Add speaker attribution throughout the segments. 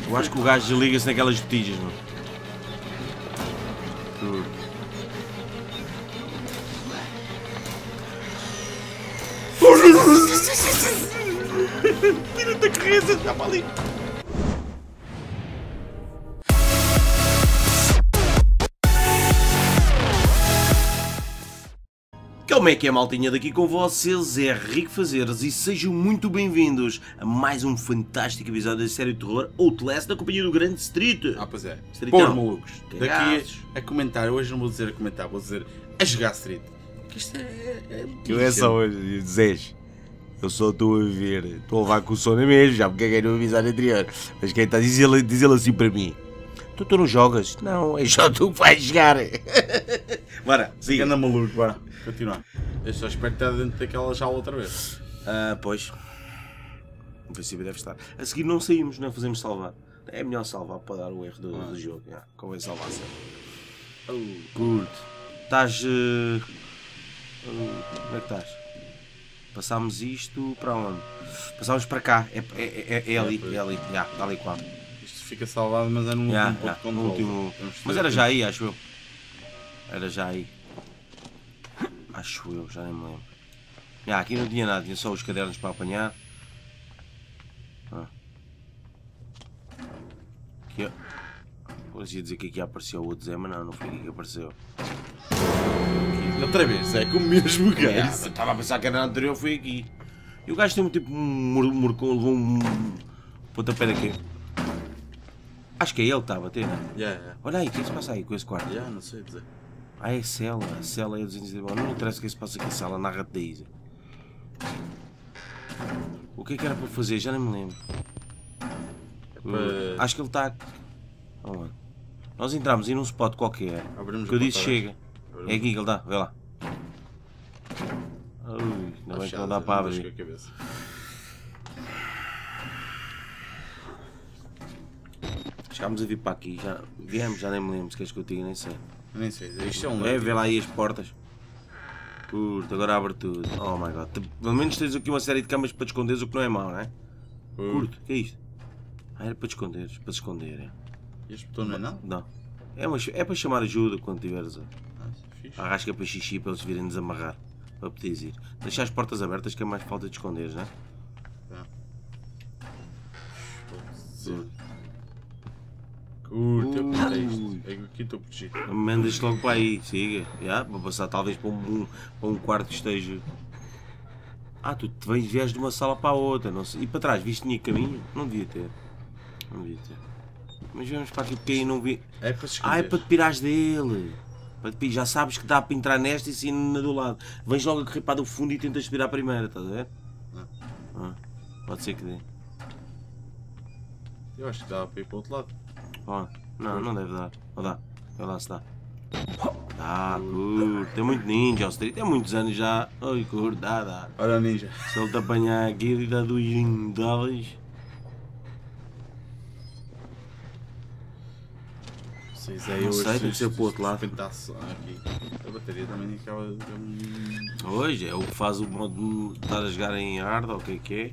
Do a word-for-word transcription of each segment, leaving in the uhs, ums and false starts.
Speaker 1: Eu acho que o gajo desliga-se naquelas botijas, mano. Tira-te a corrida, está para ali. Como é que é, maltinha? Daqui com vocês é Rico Fazeres e sejam muito bem-vindos a mais um fantástico episódio da série de terror Outlast na companhia do grande Street.
Speaker 2: Ah, pois é.
Speaker 1: Streetão.
Speaker 2: Pôr malucos. Daqui a, a comentar, hoje não vou dizer a comentar, vou dizer a jogar Street. Que isto é... é
Speaker 3: que é só hoje, dizes, eu só estou a ver, estou a levar com o sono mesmo, já me caguei no episódio anterior, mas quem está a dizer, dizer assim para mim, tu, tu não jogas? Não, é só tu que vais jogar.
Speaker 1: Bora, siga.
Speaker 2: Anda maluco, bora, continuar. Eu só espero que esteja dentro daquela jaula outra vez.
Speaker 1: Ah, pois. No princípio deve estar. A seguir não saímos, não fazemos salvar. É melhor salvar para dar o erro do, ah. do jogo. Yeah, convém salvar sempre. Oh, curto. Estás... Uh... Uh, onde é que estás? Passámos isto para onde? Passámos para cá. É, é, é, é ali, é ali. Yeah, está ali qual.
Speaker 2: Isto fica salvado, mas é no
Speaker 1: yeah,
Speaker 2: último
Speaker 1: yeah,
Speaker 2: ponto
Speaker 1: no último... Mas era já aí, acho eu. Era já aí. Acho eu, já nem me lembro. Ah, aqui não tinha nada, tinha só os cadernos para apanhar. Ah. Aqui, ó. Pois ia dizer que aqui apareceu o outro Zé, mas não, não foi aqui que apareceu.
Speaker 2: Aqui. Outra vez, é com o mesmo gajo.
Speaker 1: Yeah, eu estava a pensar que era anterior, foi aqui. E o gajo tem um tipo um morcão, levou um pontapé daqui. Acho que é ele que estava a ter, né?
Speaker 2: Yeah, yeah.
Speaker 1: Olha aí, o que é que se passa aí com esse quarto?
Speaker 2: Yeah, não sei dizer.
Speaker 1: Ah, é cela, a cela é duzentos e dez. Não interessa o que se passa aqui, a cela, narra-te da Isa. O que é que era para fazer? Já nem me lembro.
Speaker 2: É para...
Speaker 1: Acho que ele está... Oh, nós entramos em um spot qualquer.
Speaker 2: Abrimos
Speaker 1: que eu disse chega.
Speaker 2: Abrimos.
Speaker 1: É aqui que ele está, vê lá. Ui, ainda bem que não dá para abrir. Chegámos a vir para aqui, já viemos, já nem me lembro se queres que eu diga, nem sei.
Speaker 2: Nem sei, isto é um...
Speaker 1: É, vê lá aí as portas. Curto, agora abre tudo. Oh my god. Pelo menos tens aqui uma série de câmaras para te esconderes, o que não é mau, não é?
Speaker 2: Hum.
Speaker 1: Curto, o que é isto? Ah, era para te esconderes, para te esconder, é.
Speaker 2: E este botão não é nada?
Speaker 1: Não. É, uma, é para chamar ajuda quando tiveres a...
Speaker 2: Ah, fixe.
Speaker 1: Arrasca para xixi para eles virem desamarrar. Para poderes ir. Deixar as portas abertas que é mais falta de esconderes, não é?
Speaker 2: Curto, eu pensei isto. É que aqui estou protegido.
Speaker 1: Mandas logo para aí, siga. Yeah, para passar talvez para um, para um quarto que esteja. Ah, tu te vens, vies de uma sala para a outra. Não sei. E para trás, viste tinha caminho? Não devia ter. Não devia ter. Mas vamos para aqui porque aí não vi.
Speaker 2: É para se esconder.
Speaker 1: Ah, é para te pirares dele. Para te... Já sabes que dá para entrar nesta e sim na do lado. Vens logo a correr para do fundo e tentas tirar a primeira, estás a ver?
Speaker 2: Não.
Speaker 1: Ah, pode ser que dê.
Speaker 2: Eu acho que dá para ir para o outro lado.
Speaker 1: Oh, não, não deve dar. Ou dá. Vê lá se dá. Ah, curto. Tem muito ninja, o Street. Tem muitos anos já. Oi, curto, dá, dá.
Speaker 2: Olha o ninja.
Speaker 1: Se ele te apanhar aqui, ele dá dois dólares.
Speaker 2: Sei, Zé,
Speaker 1: Não sei, tem que ser para o outro lado.
Speaker 2: Aqui. A bateria também acaba de ter um...
Speaker 1: Hoje é o que faz o modo de estar a jogar em hard, ou o que é que é.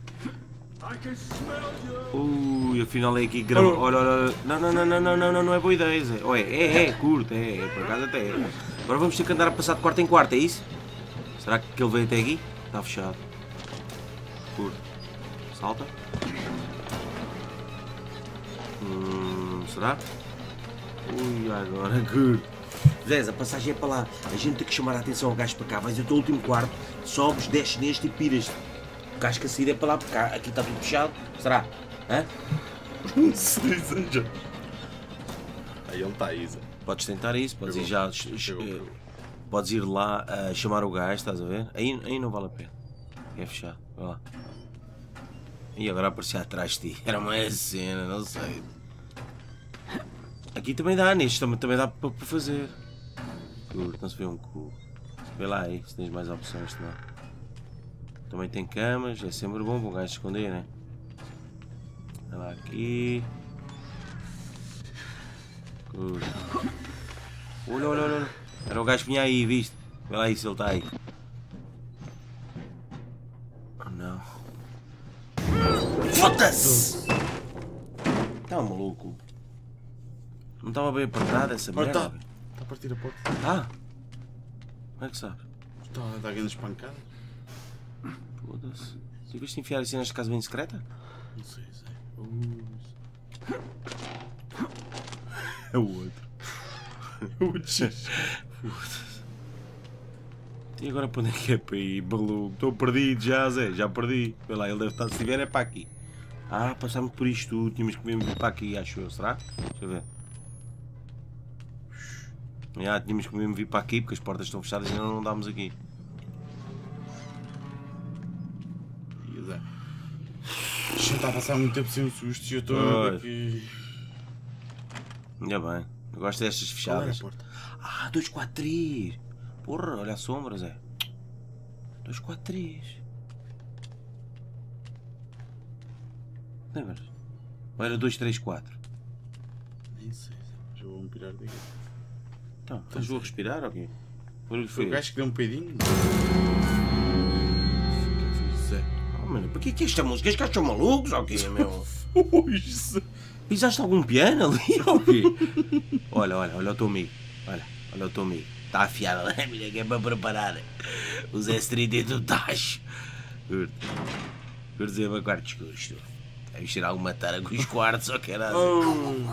Speaker 1: Ui, afinal é aqui grama. Olha, olha, não, não, não, não, não, não, não, não é boa ideia, Zé. Oh, é, é, é, curto, é, é, por acaso até é. Agora vamos ter que andar a passar de quarto em quarto, é isso? Será que ele veio até aqui? Está fechado. Curto. Salta. Hum, será? Ui, agora, curto. Zé, a passagem é para lá. A gente tem que chamar a atenção ao gajo para cá. Vais até o último quarto, sobes, desces neste e piras. O gajo que a saída é para lá, porque cá, aqui está tudo fechado. Será? Hã?
Speaker 2: Não sei, já. Aí ele está, Isa.
Speaker 1: Podes tentar isso, podes ir já. Chegou. Podes ir lá a uh, chamar o gajo, estás a ver? Aí, aí não vale a pena. É fechado. Vai lá. E agora aparecia atrás de ti. Era uma cena, não sei. Aqui também dá, neste também, também dá para fazer. Curto, não se vê um cu. Vê lá aí, se tens mais opções, não. Também tem camas, é sempre bom para o gajo esconder, né? Olha lá aqui. Curto. Olha, olha, olha. Era o gajo que vinha aí, viste? Vê lá aí se ele está aí. Oh não. Foda-se! Então, maluco. Não estava bem apertada essa
Speaker 2: Olha,
Speaker 1: merda?
Speaker 2: está tá a partir a porta.
Speaker 1: Ah! Como é que sabes?
Speaker 2: Está a dar grandes pancadas.
Speaker 1: Foda-se. Tiveste de enfiar assim nesta casa bem secreta?
Speaker 2: Não sei, sei. Uh...
Speaker 1: É o outro.
Speaker 2: Foda-se.
Speaker 1: E agora para onde é que é para ir, maluco? Estou perdido já, Zé. Já perdi. Vê lá, ele deve estar. Se tiver é para aqui. Ah, passámos por isto tudo. Tínhamos que mesmo vir para aqui, acho eu. Será? Deixa eu ver. Já, tínhamos que mesmo vir para aqui porque as portas estão fechadas e ainda não andámos aqui.
Speaker 2: E Zé. Já está a passar muito tempo sem um susto e eu estou aqui.
Speaker 1: Ainda bem. Eu gosto destas fechadas.
Speaker 2: Qual era a porta?
Speaker 1: Ah, dois quatro três. Porra, olha a sombra, Zé. dois quatro três. Lembras? Ou era dois três quatro?
Speaker 2: Nem sei, já vou-me pirar daqui.
Speaker 1: Então, estás a respirar ou quê? Foi o que
Speaker 2: Foi
Speaker 1: foi?
Speaker 2: o gajo que deu um peidinho? O que foi isso, Zé?
Speaker 1: Oh, mano, para que é que esta música? Estes gajos são malucos ou quê, meu?
Speaker 2: Foi isso.
Speaker 1: Pisaste algum piano ali ou quê? Olha, olha, olha o teu amigo. Olha, olha o teu amigo. Está afiado a lâmina que é para preparar o Zé Street do tacho. Curto. Curto dizer para quartos custos. Deve ser alguma tara com os quartos ou caralho.
Speaker 2: Oh.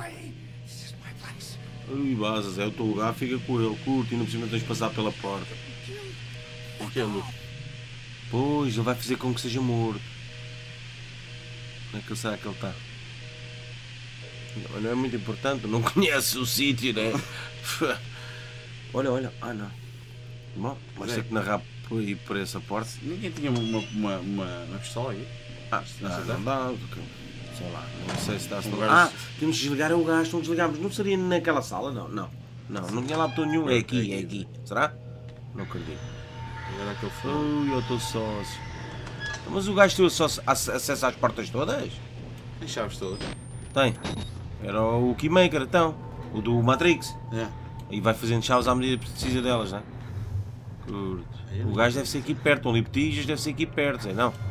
Speaker 1: Ui, basas, é o teu lugar, fica com ele. Curto, e não precisa tens de passar pela porta.
Speaker 2: O que é, Lu?
Speaker 1: Pois, ele vai fazer com que seja morto. Onde é que será que ele está? Não, não é muito importante, não conhece o sítio, né? Olha, olha, ah não. Bom, mas ter que narrar por aí por essa porta.
Speaker 2: Ninguém tinha uma, uma, uma, uma pistola aí?
Speaker 1: Ah,
Speaker 2: Não
Speaker 1: não,
Speaker 2: sei
Speaker 1: não
Speaker 2: se
Speaker 1: dá. Sei lá, não sei se está.
Speaker 2: Um
Speaker 1: Ah,
Speaker 2: gás.
Speaker 1: temos de desligar o gás, não desligámos. Não seria naquela sala? Não, não. Não, não tinha lá botão nenhum. É aqui, é aqui. Será? Não acredito.
Speaker 2: Era aquele foi.
Speaker 1: Ui, eu estou sócio. Mas o gajo tem acesso acesso às portas todas?
Speaker 2: Tem chaves todas.
Speaker 1: Tem. Era o Keymaker, então. O do Matrix.
Speaker 2: É.
Speaker 1: E vai fazendo chaves à medida que precisa delas, não é? Curto. O gajo deve ser aqui perto. Um Liptijas deve ser aqui perto, é não?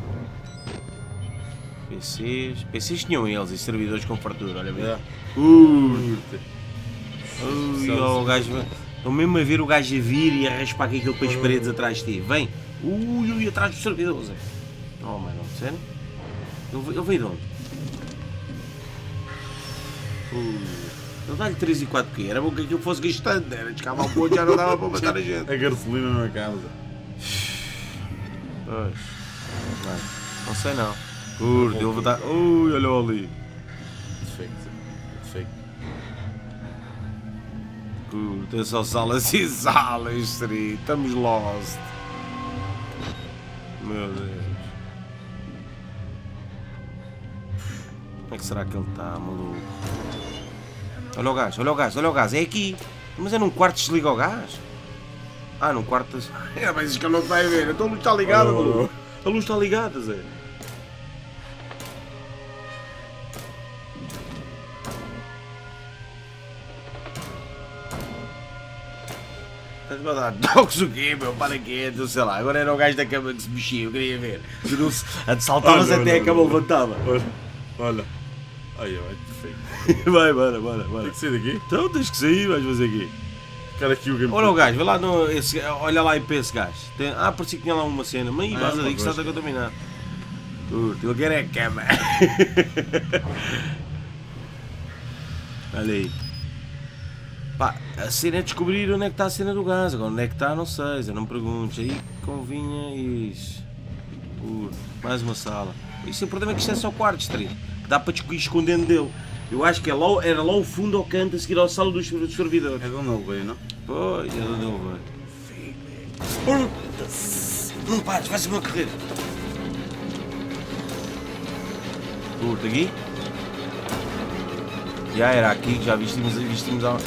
Speaker 1: P Cs. P Cs tinham eles e servidores com fartura, olha bem.
Speaker 2: É.
Speaker 1: Curto. Ui, ó, o gajo. Estão mesmo a ver o gajo a vir e a raspar aqui aquilo para as paredes atrás de ti. Vem. Ui, ui, atrás dos servidores. Oh, mano, sério? Ele, ele veio de onde? Ui. Ele dá-lhe três e quatro quê? Era bom que aquilo fosse gastante, era descavar o ponto, já não dava para matar a gente.
Speaker 2: A gasolina não acaba.
Speaker 1: Pois. Não, não sei não. Curto, ele vai dar. Ui, olha ali.
Speaker 2: Defeito. Defeito.
Speaker 1: Curto, é só salas e salas, Street. Estamos lost. Meu Deus. Como é que será que ele está, maluco? Olha o gás, olha o gás, olha o gás, é aqui. Mas é num quarto que desliga o gás? Ah, num quarto... É, mas isso que eu não vai ver, então a luz está ligada, maluco. A luz está ligada, Zé. Estás-me a dar toques o quê, meu? Para quê? Então, sei lá, agora era o gajo da cama que se mexia, eu queria ver. Se não se... Saltavas até a cama levantava.
Speaker 2: Olha. Olha. Ai, vai, perfeito.
Speaker 1: Vai, bora, bora, bora.
Speaker 2: Tem que sair daqui?
Speaker 1: Então tens que sair, vais fazer aqui.
Speaker 2: Cara, aqui o game.
Speaker 1: Olha o gajo, vê lá no, esse, olha lá aí para esse gajo. Tem, ah, parecia que tinha lá uma cena, mas aí
Speaker 2: Ah,
Speaker 1: vas
Speaker 2: uma
Speaker 1: ali que estás a
Speaker 2: coisa.
Speaker 1: contaminar. Curto, ele quer é a cama. Olha aí. Pá, a cena é descobrir onde é que está a cena do gás. Agora onde é que está, não sei, eu não me perguntes. Aí convinha isso. Curto, mais uma sala. Isso é o problema, é que isto é só quartos, Street. Que dá para te ir escondendo dele. Eu acho que é lá, era lá o fundo ao canto a seguir ao sala dos, dos servidores.
Speaker 2: É de onde ele veio, não?
Speaker 1: Pois, é de onde ele veio. Não pares, vai-se uma carreira. Curto aqui? Já era aqui, já vistimos, vistimos a...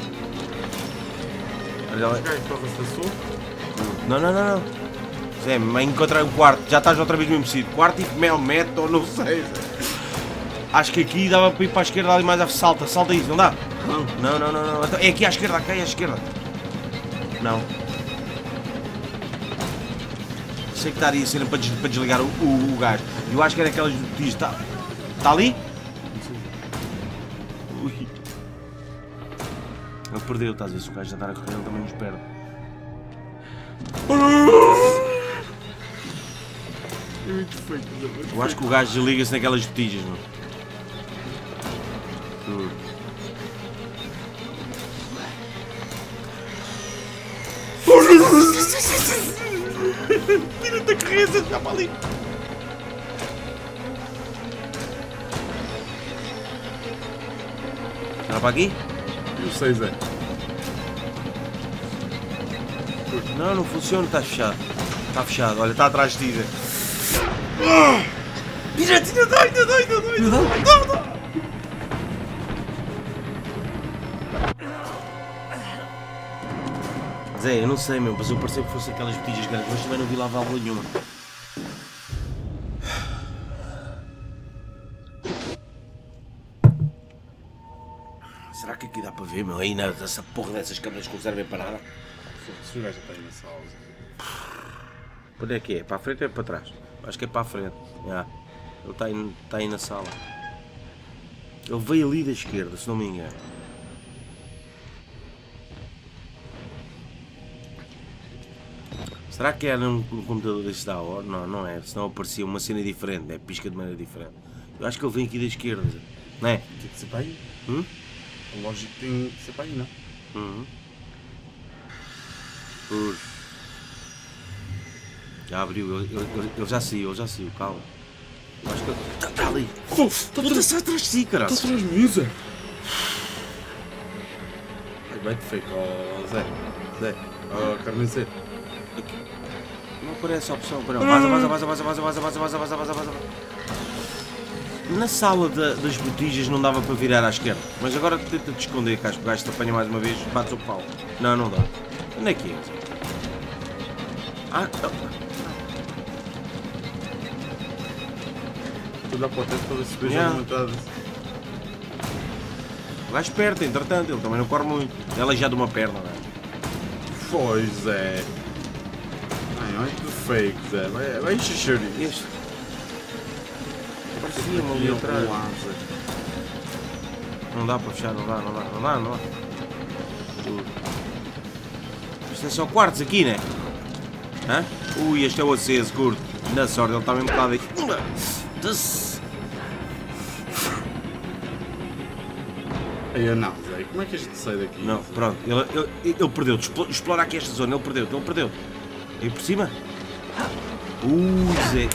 Speaker 1: Olha lá.
Speaker 2: O gajo toca-se da sua?
Speaker 1: Não, não, não, não. Zé, mas encontrei um quarto, já estás outra vez no mesmo sítio. Quarto e mel mete ou não sei, Zé. Acho que aqui dava para ir para a esquerda ali mais a salta, salta isso, não dá? Não, não, não, não. É aqui à esquerda, aqui à esquerda. Não. Sei que estaria a cena para, des para desligar o, o, o gás. Eu acho que era aquelas do Está, está ali? Ui. Ele perdeu, estás a ver? Se o gajo já está a correr, ele também nos perde.
Speaker 2: Muito feito.
Speaker 1: Eu acho que o gajo liga-se naquelas botijas, não? Tudo. Vira-te a correr, você está para ali. Está para aqui?
Speaker 2: E o seis é?
Speaker 1: Não, não funciona, está fechado. Está fechado, olha, está atrás de ti. Vira-te, ainda dói, ainda dói, ainda dói, ainda dói. Zé, eu não sei, meu, mas eu pareceu que fosse aquelas botijas grandes, mas também não vi lá válvula nenhuma. Será que aqui dá para ver, meu? Aí nessa porra dessas câmeras que não servem para nada.
Speaker 2: Se o gajo já está aí na sala.
Speaker 1: Para onde é que é? Para a frente ou é para trás? Acho que é para a frente. Yeah. Ele está aí, está aí na sala. Ele veio ali da esquerda, se não me engano. Será que era num, num computador deste da hora? Não, não é. Senão aparecia uma cena diferente, é pisca de maneira diferente. Eu acho que ele vem aqui da esquerda, não é?
Speaker 2: Tem que ser para aí.
Speaker 1: Hum?
Speaker 2: O lógico tem que ser para aí, não?
Speaker 1: Uhum. Por... Já abriu, ele, ele, ele já saiu, ele já saiu, calma. Eu acho que ele... Está tá ali. Está tudo atrás de si, caralho.
Speaker 2: Está atrás de mim, Zé. Vai-te fake, ó Zé. Zé. Ó carniceiro.
Speaker 1: Não aparece a opção, para não. Vaza, vaza, vaza, vaza, vaza, vaza, vaza, vaza, vaza, vaza, vaza. Na sala da, das botijas não dava para virar à esquerda, mas agora tenta-te esconder, que acho que o gajo te apanha mais uma vez, bates o pau. Não, não dá. Onde é que é? Ah,
Speaker 2: Vou dar para o teto para ver se vejo
Speaker 1: Yeah.
Speaker 2: alguma entrada.
Speaker 1: o gajo perde, entretanto, ele também não corre muito. Ela é já de uma perna, não é?
Speaker 2: Foi, Zé. Ai, olha que fake, Zé. Vai, vai encher chouriço.
Speaker 1: Este. Parecia-me ali atrás. Não dá para fechar, não dá, não dá, não dá, não dá. Isto é só quartos aqui, né? Hã? Ui, este é o aceso, curto. Na sorte, ele está mesmo bocado aí.
Speaker 2: Aí eu não, Zé. Como é que este sai daqui?
Speaker 1: Não, pronto, ele, ele, ele perdeu. Explora aqui esta zona, ele perdeu, ele perdeu. Aí por cima? Ui, Zé.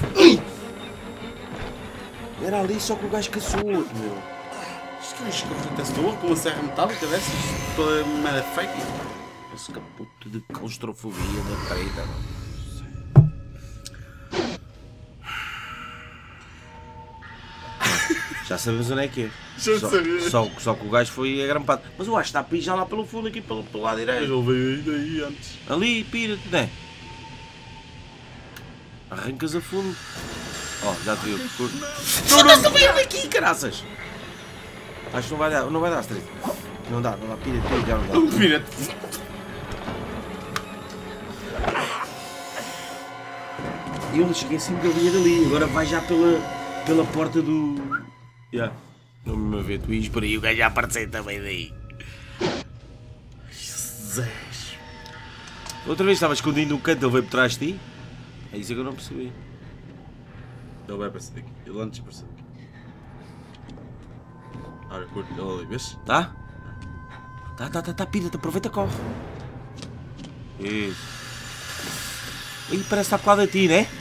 Speaker 1: Era ali só que o gajo caçou outro, meu.
Speaker 2: Isto que isto acontece de com uma serra metálica dessas? Toda merda fake?
Speaker 1: Esse caputo de claustrofobia da treta, mano. Já sabemos onde é que é.
Speaker 2: Já
Speaker 1: só,
Speaker 2: sabia.
Speaker 1: Só, só que o gajo foi agrampado. Mas eu acho que está a pijar lá pelo fundo, aqui pelo, pelo lado
Speaker 2: Mas
Speaker 1: direito.
Speaker 2: ele veio aí daí antes.
Speaker 1: Ali, pira-te, não é? Arrancas a fundo. Ó, oh, já te viu. Curto. Não, não, não veio daqui, caraças! Acho que não vai dar, não vai dar, Street. Não dá, não dá, pira-te, já não dá.
Speaker 2: Vira-te.
Speaker 1: Eu cheguei assim que eu vinha dali, agora vai já pela, pela porta do... Yeah. Não me vê, tu ires por aí, o gajo já apareceu também daí.
Speaker 2: Zé.
Speaker 1: Outra vez estava escondido no canto, ele veio por trás de ti? É isso que eu não percebi.
Speaker 2: Ele vai aparecer daqui. Ele antes apareceu daqui. Olha, curto, ele ali, vês?
Speaker 1: Tá? Tá, tá, tá, tá, pira-te, aproveita, corre. Isso. Ih, parece que está colado a ti, né?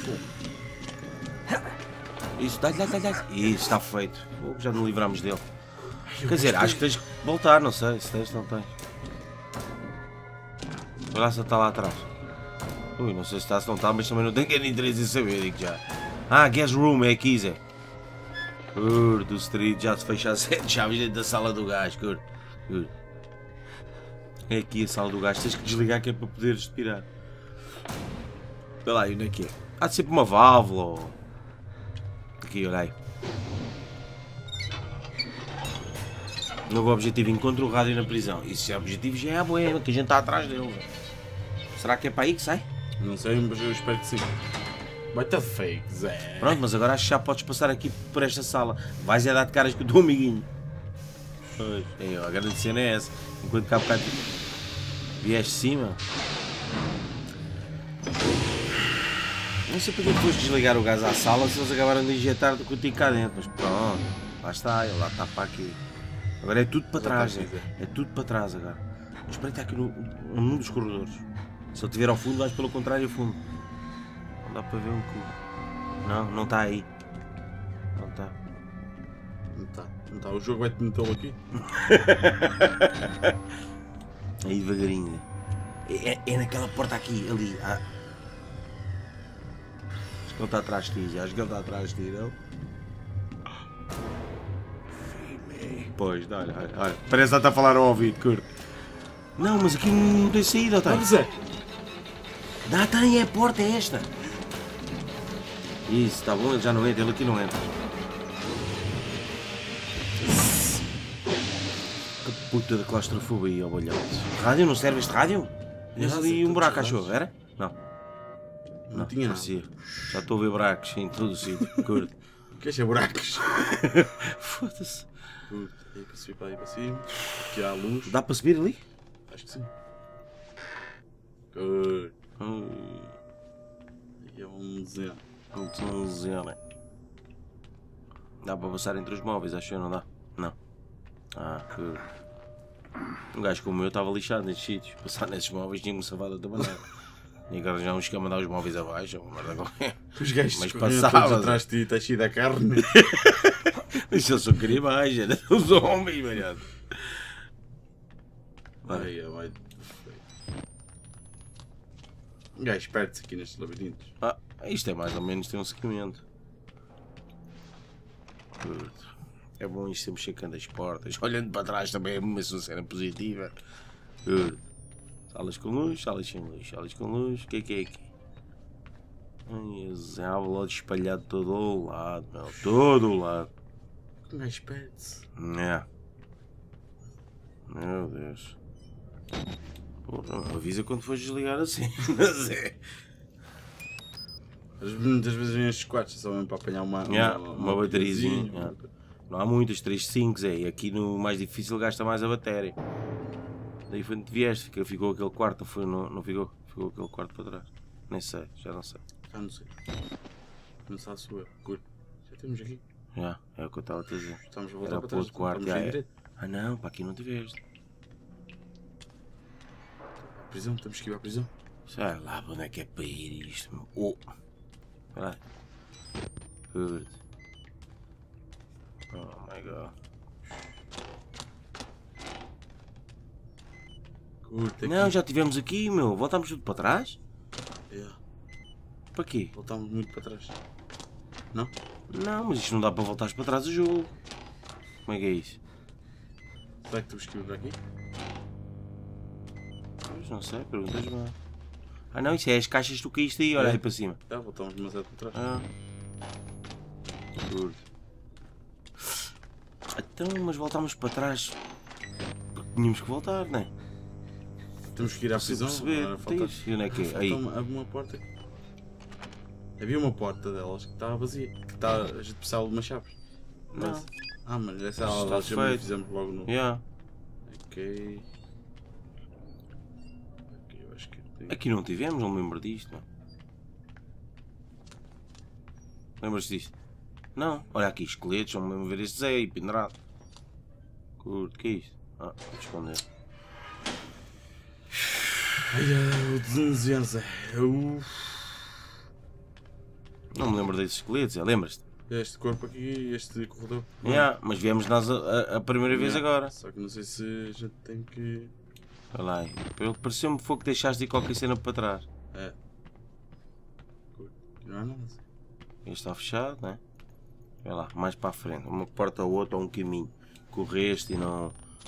Speaker 1: Isso, dá-lhe, dá-lhe, dá-lhe. Isso, está feito. Oh, já nos livramos dele. Quer dizer, acho que tens que voltar, não sei, se tens, não tens. Olha se ele está lá atrás. Ui, não sei se está, se não está, mas também não tenho grande interesse em saber, digo já. Ah, guest room, é aqui, Zé. Curto, o street, já se fecha as sete chaves dentro da sala do gajo, curto. Curto. É aqui a sala do gajo, tens que desligar que é para poderes respirar. Olha lá, onde é que é? Há de ser uma válvula ou... Aqui, olha aí. Novo objetivo, encontra o rádio na prisão. Isso é objetivo, já é a boa, que a gente está atrás dele. Será que é para aí que sai?
Speaker 2: Não sei, mas eu espero que sim. Vai estar fake, Zé.
Speaker 1: Pronto, mas agora acho que já podes passar aqui por esta sala. Vais é dar de caras com o teu amiguinho. Pois, é, a grande cena é essa. Enquanto cá bocado vieste de cima. Não sei porque depois de desligar o gás à sala se eles acabaram de injetar do contigo cá dentro. Mas pronto, lá está, ele lá está para aqui. Agora é tudo para trás, é, é tudo para trás agora. Mas espera, está aqui no, num dos corredores. Se ele estiver ao fundo, vais pelo contrário ao fundo. Não dá para ver um cu. Não, não está aí. Não está.
Speaker 2: Não está, não está. O jogo vai-te metê-lo aqui.
Speaker 1: Aí devagarinho. É, é, é naquela porta aqui, ali. Ah. Acho que ele está atrás de ti, acho que ele está atrás de ti, não? Pois, olha, olha, olha. Parece que está a falar ao ouvido, curto. Não, mas aqui não tem saída, tem?
Speaker 2: Vamos é.
Speaker 1: Dá, tem, é a porta, é esta. Isso, está bom, ele já não entra, ele aqui não entra. Que puta de claustrofobia, ó bolhão. Rádio, não serve este rádio? Tinha ali um buraco, achou? Era? Não.
Speaker 2: Não,
Speaker 1: Não
Speaker 2: tinha
Speaker 1: parecia.
Speaker 2: nada.
Speaker 1: Já estou a ver buracos em todo o sítio, curto.
Speaker 2: Queres ser buracos?
Speaker 1: Foda-se.
Speaker 2: Curto. Aí para subir para aí para cima. Aqui há a luz.
Speaker 1: Dá para subir ali?
Speaker 2: Acho que sim. Curto.
Speaker 1: Hum,
Speaker 2: Aí é um desenho.
Speaker 1: não te não dizer, né? Dá para passar entre os móveis, acho que não dá? Não. Ah, que... Um gajo como eu estava lixado nestes sítios. Passar nesses móveis tinha-me salvado da maneira. E agora já uns que a mandar os móveis abaixo, uma merda qualquer.
Speaker 2: Os gajos
Speaker 1: Mas
Speaker 2: corriam
Speaker 1: passava,
Speaker 2: todos atrás de ti, está cheio da carne.
Speaker 1: Isso eu só queria mais, era os homens, velho.
Speaker 2: Ai, vai. Um gajo perde-se aqui nestes labirintos.
Speaker 1: Ah, isto é mais ou menos, tem um seguimento. É bom isto sempre checando as portas. Olhando para trás também é uma cena positiva. Salas com luz, salas sem luz, salas com luz. O que é que é aqui? Ai, esse árvore espalhado todo o lado, meu. Todo o lado.
Speaker 2: Um gajo perde-se.
Speaker 1: É. Meu Deus. Porra, avisa quando fores desligar assim. Mas é.
Speaker 2: Muitas vezes vêm estes quartos só mesmo para apanhar uma,
Speaker 1: Yeah,
Speaker 2: uma,
Speaker 1: uma bateriazinha.
Speaker 2: bateriazinha,
Speaker 1: Yeah. Não há muitas, três, cinco, é. E aqui no mais difícil gasta mais a bateria. Daí foi onde vieste, ficou, ficou aquele quarto, não, foi, não, não ficou? Ficou aquele quarto para trás. Nem sei, já não sei.
Speaker 2: Já não sei. Não sabe se eu. Curto. Já temos aqui.
Speaker 1: Já, é o que eu estava a te dizer.
Speaker 2: Estamos a voltar
Speaker 1: Era
Speaker 2: para
Speaker 1: para
Speaker 2: trás.
Speaker 1: outro quarto.
Speaker 2: Estamos
Speaker 1: Já
Speaker 2: em
Speaker 1: é.
Speaker 2: direito.
Speaker 1: Ah não, para aqui não te veste.
Speaker 2: À prisão, temos que ir à prisão.
Speaker 1: Sei lá para onde é que é para ir isto. Meu. Oh! Espera aí. Good. Oh my god.
Speaker 2: Curto,
Speaker 1: Não, já estivemos aqui, meu. Voltámos tudo para trás?
Speaker 2: Yeah.
Speaker 1: Para quê?
Speaker 2: Voltámos muito para trás. Não?
Speaker 1: Não, mas isto não dá para voltares para trás do jogo. Como é que é isso?
Speaker 2: Será que temos que ir para aqui?
Speaker 1: Pois não sei, perguntas mal. Ah não, isso é as caixas que tu caíste aí, olha
Speaker 2: É.
Speaker 1: aí para cima.
Speaker 2: Já voltámos demasiado para trás.
Speaker 1: Ah. Curto. Então, mas voltámos para trás. Porque tínhamos que voltar, não é?
Speaker 2: Temos que ir à
Speaker 1: Se
Speaker 2: prisão.
Speaker 1: perceber,
Speaker 2: agora falta-
Speaker 1: tens. E onde é que é?
Speaker 2: falta
Speaker 1: Aí.
Speaker 2: uma, uma porta. Havia uma porta delas que estava vazia. Que está, a gente precisava de umas chaves.
Speaker 1: Não.
Speaker 2: Mas- Ah, mas essa
Speaker 1: Está
Speaker 2: aula já
Speaker 1: feito.
Speaker 2: fizemos logo no.
Speaker 1: Yeah.
Speaker 2: Ok. Ok, eu acho que tem.
Speaker 1: Aqui não tivemos, não me lembro disto. Não. Lembras-te disto? Não. Olha aqui, esqueletos, não me lembro de ver estes aí, pendurado. Curto, que é isto? Ah, vou esconder.
Speaker 2: Ai, ai, o dezenove anos é. Eu...
Speaker 1: Não me lembro desses esqueletos, é, lembras-te?
Speaker 2: Este corpo aqui, este corredor.
Speaker 1: Yeah, mas viemos nós a, a- a primeira vez
Speaker 2: Yeah.
Speaker 1: agora.
Speaker 2: Só que não sei se a gente tem que.
Speaker 1: Olha lá, ele pareceu-me que foi que deixaste de ir qualquer cena para trás.
Speaker 2: É. Não há nada.
Speaker 1: Este está fechado, né? Olha lá, mais para a frente, uma porta ou outra ou um caminho. Correste e não.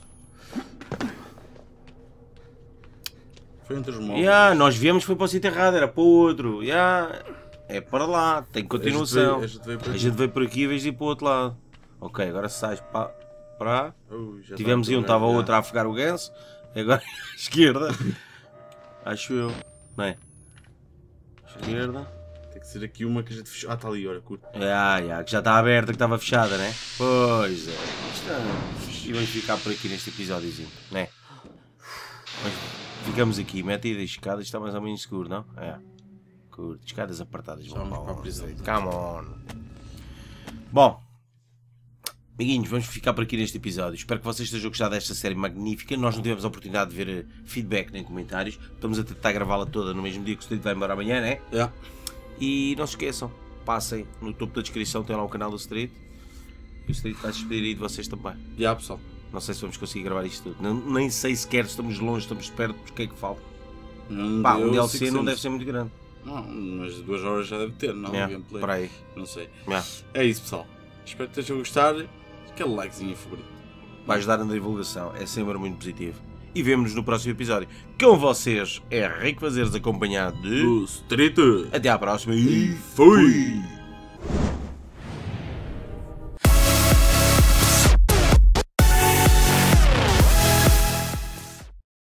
Speaker 2: Foi entre os móveis.
Speaker 1: Yeah, nós viemos foi para o sítio errado, era para o outro. Yeah, é para lá, tem continuação.
Speaker 2: A gente veio, a gente veio para
Speaker 1: A
Speaker 2: aqui.
Speaker 1: gente veio por aqui e vez de ir para o outro lado. Ok, agora sais para. para.
Speaker 2: Oh, já
Speaker 1: Tivemos
Speaker 2: está
Speaker 1: um,
Speaker 2: a
Speaker 1: estava o
Speaker 2: pegar,
Speaker 1: outro a afogar o ganso. E agora à esquerda. Acho eu. Não é? Esquerda.
Speaker 2: já. Tem que ser aqui uma que a gente fechou. Ah, está ali, olha, curto.
Speaker 1: Ah, yeah, que já está aberta, que estava fechada, né? Pois é. Isto é-
Speaker 3: E vamos ficar por aqui neste episódiozinho, né? Mas ficamos aqui, mete aí das escadas, está mais ou menos seguro, não? É. Curto, escadas apertadas, vamos
Speaker 2: para a prisão.
Speaker 3: Come on. Bom, amiguinhos, vamos ficar por aqui neste episódio. Espero que vocês estejam gostado desta série magnífica. Nós não tivemos a oportunidade de ver feedback nem comentários. Estamos a tentar gravá-la toda no mesmo dia que o Street vai embora amanhã, né?
Speaker 2: É.
Speaker 3: E não se esqueçam, passem no topo da descrição, tem lá o canal do Street. E o Street vai se despedir aí de vocês também.
Speaker 2: Já, pessoal.
Speaker 3: Não sei se vamos conseguir gravar isto tudo. Não, nem sei sequer se estamos longe, estamos perto, porque é que falta.
Speaker 2: Não
Speaker 3: Pá,
Speaker 2: deu
Speaker 3: o D L C não
Speaker 2: sessenta.
Speaker 3: deve ser muito grande.
Speaker 2: Não, mas duas horas já deve ter, não?
Speaker 3: Yeah,
Speaker 2: Gameplay.
Speaker 3: por aí.
Speaker 2: Não sei.
Speaker 3: Yeah.
Speaker 2: É isso, pessoal. Espero que estejam a gostar. Aquele likezinho favorito.
Speaker 3: Vai ajudar na divulgação, é sempre muito positivo. E vemo-nos no próximo episódio. Com vocês é Rico Fazeres acompanhado de...
Speaker 2: Do Street.
Speaker 3: Até à próxima e
Speaker 2: Fui!